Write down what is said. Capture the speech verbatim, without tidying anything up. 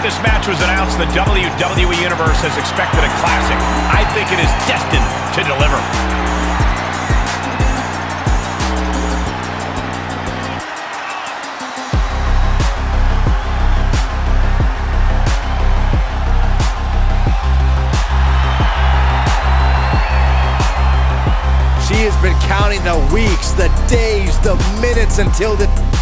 moment this match was announced, the W W E Universe has expected a classic. I think it is destined to deliver. She has been counting the weeks, the days, the minutes until the...